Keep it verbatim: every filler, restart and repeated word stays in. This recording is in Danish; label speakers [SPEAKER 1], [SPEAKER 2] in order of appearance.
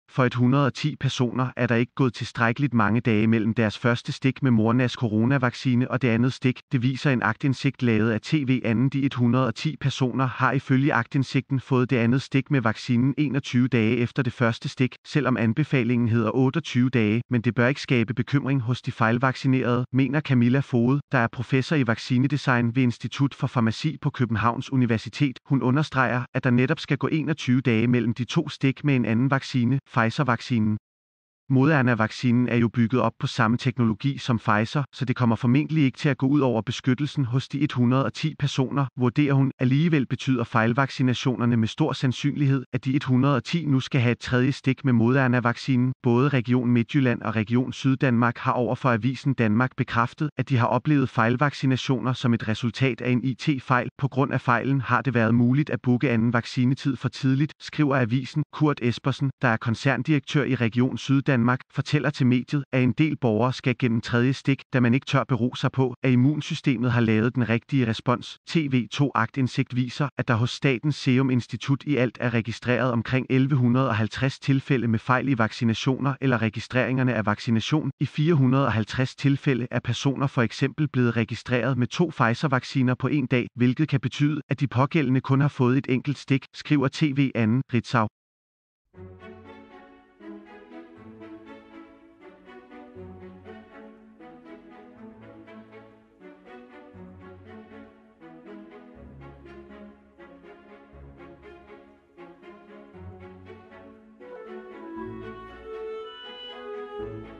[SPEAKER 1] For et hundrede og ti personer er der ikke gået tilstrækkeligt mange dage mellem deres første stik med Modernas coronavaccine og det andet stik, det viser en aktindsigt lavet af T V to. De et hundrede og ti personer har ifølge aktindsigten fået det andet stik med vaccinen enogtyve dage efter det første stik, selvom anbefalingen hedder otteogtyve dage, men det bør ikke skabe bekymring hos de fejlvaccinerede, mener Camilla Foged, der er professor i vaccinedesign ved Institut for Farmaci på Københavns Universitet. Hun understreger, at der netop skal gå enogtyve dage mellem de to stik med en anden vaccine, Pfizer-vaccinen. Moderna-vaccinen er jo bygget op på samme teknologi som Pfizer, så det kommer formentlig ikke til at gå ud over beskyttelsen hos de et hundrede og ti personer, vurderer hun. Alligevel betyder fejlvaccinationerne med stor sandsynlighed, at de et hundrede og ti nu skal have et tredje stik med Moderna-vaccinen. Både Region Midtjylland og Region Syddanmark har over for Avisen Danmark bekræftet, at de har oplevet fejlvaccinationer som et resultat af en I T-fejl. På grund af fejlen har det været muligt at booke anden vaccinetid for tidligt, skriver avisen. Kurt Espersen, der er koncerndirektør i Region Syddanmark, Danmark, fortæller til mediet, at en del borgere skal gennem tredje stik, da man ikke tør bero sig på, at immunsystemet har lavet den rigtige respons. T V to aktindsigt viser, at der hos Statens Serum Institut i alt er registreret omkring elleve halvtreds tilfælde med fejl i vaccinationer eller registreringerne af vaccination. I fire hundrede halvtreds tilfælde er personer for eksempel blevet registreret med to Pfizer-vacciner på en dag, hvilket kan betyde, at de pågældende kun har fået et enkelt stik, skriver T V to. Ritzau.
[SPEAKER 2] Thank you.